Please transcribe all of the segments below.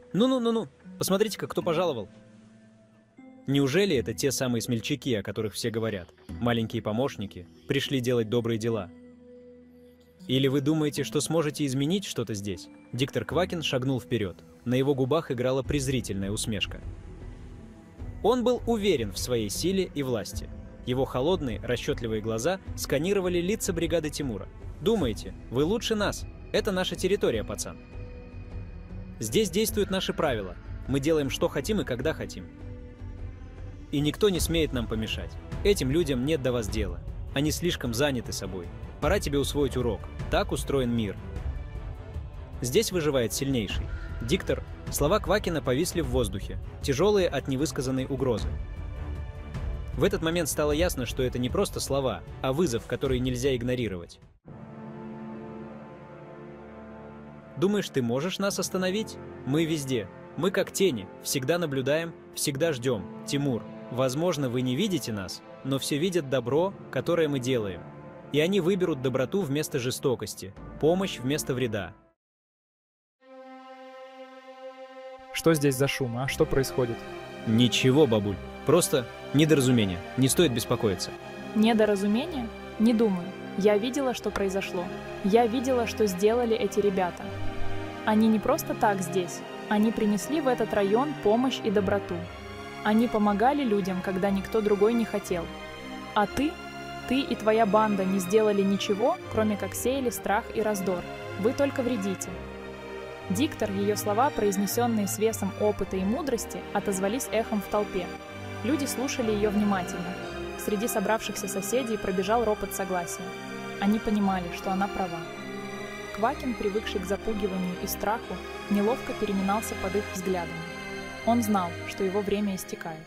Ну-ну-ну-ну, посмотрите-ка, кто пожаловал. Неужели это те самые смельчаки, о которых все говорят? Маленькие помощники пришли делать добрые дела. Или вы думаете, что сможете изменить что-то здесь? Диктор Квакин шагнул вперед. На его губах играла презрительная усмешка. Он был уверен в своей силе и власти. Его холодные, расчетливые глаза сканировали лица бригады Тимура. «Думаете, вы лучше нас? Это наша территория, пацан. Здесь действуют наши правила. Мы делаем, что хотим и когда хотим. И никто не смеет нам помешать. Этим людям нет до вас дела. Они слишком заняты собой. Пора тебе усвоить урок. Так устроен мир. Здесь выживает сильнейший. Диктор, слова Квакина повисли в воздухе, тяжелые от невысказанной угрозы. В этот момент стало ясно, что это не просто слова, а вызов, который нельзя игнорировать. Думаешь, ты можешь нас остановить? Мы везде. Мы как тени, всегда наблюдаем, всегда ждем. Тимур, возможно, вы не видите нас, но все видят добро, которое мы делаем. И они выберут доброту вместо жестокости, помощь вместо вреда. Что здесь за шум, а? Что происходит? Ничего, бабуль. Просто недоразумение. Не стоит беспокоиться. Недоразумение? Не думаю. Я видела, что произошло. Я видела, что сделали эти ребята. Они не просто так здесь. Они принесли в этот район помощь и доброту. Они помогали людям, когда никто другой не хотел. А ты и твоя банда не сделали ничего, кроме как сеяли страх и раздор. Вы только вредите. Диктор, ее слова, произнесенные с весом опыта и мудрости, отозвались эхом в толпе. Люди слушали ее внимательно. Среди собравшихся соседей пробежал ропот согласия. Они понимали, что она права. Квакин, привыкший к запугиванию и страху, неловко переминался под их взглядами. Он знал, что его время истекает.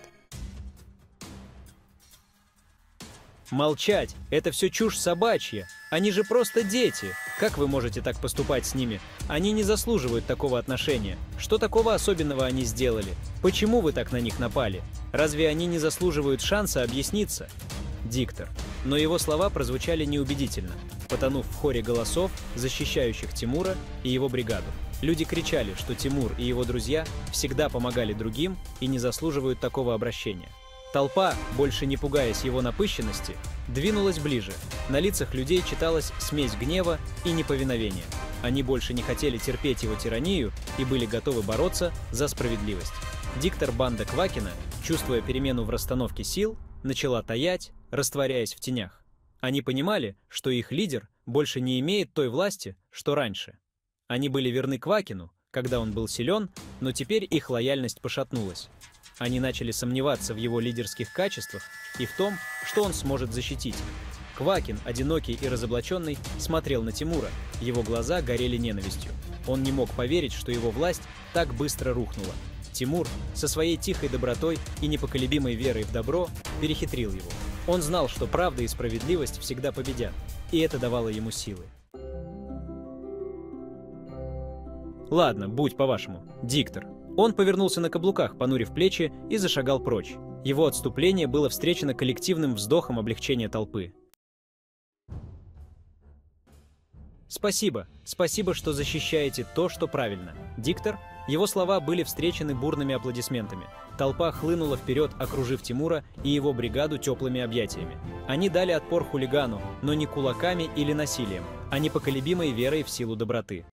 Молчать! Это все чушь собачья! Они же просто дети! Как вы можете так поступать с ними? Они не заслуживают такого отношения. Что такого особенного они сделали? Почему вы так на них напали? Разве они не заслуживают шанса объясниться? Диктор. Но его слова прозвучали неубедительно, потонув в хоре голосов, защищающих Тимура и его бригаду. Люди кричали, что Тимур и его друзья всегда помогали другим и не заслуживают такого обращения. Толпа, больше не пугаясь его напыщенности, двинулась ближе. На лицах людей читалась смесь гнева и неповиновения. Они больше не хотели терпеть его тиранию и были готовы бороться за справедливость. Диктор банда Квакина, чувствуя перемену в расстановке сил, начала таять, растворяясь в тенях. Они понимали, что их лидер больше не имеет той власти, что раньше. Они были верны Квакину, когда он был силен, но теперь их лояльность пошатнулась. Они начали сомневаться в его лидерских качествах и в том, что он сможет защитить. Квакин, одинокий и разоблаченный, смотрел на Тимура, его глаза горели ненавистью. Он не мог поверить, что его власть так быстро рухнула. Тимур со своей тихой добротой и непоколебимой верой в добро перехитрил его. Он знал, что правда и справедливость всегда победят, и это давало ему силы. Ладно, будь по-вашему, Диктор. Он повернулся на каблуках, понурив плечи, и зашагал прочь. Его отступление было встречено коллективным вздохом облегчения толпы. Спасибо, спасибо, что защищаете то, что правильно. Диктор, его слова были встречены бурными аплодисментами. Толпа хлынула вперед, окружив Тимура и его бригаду теплыми объятиями. Они дали отпор хулигану, но не кулаками или насилием, а непоколебимой верой в силу доброты.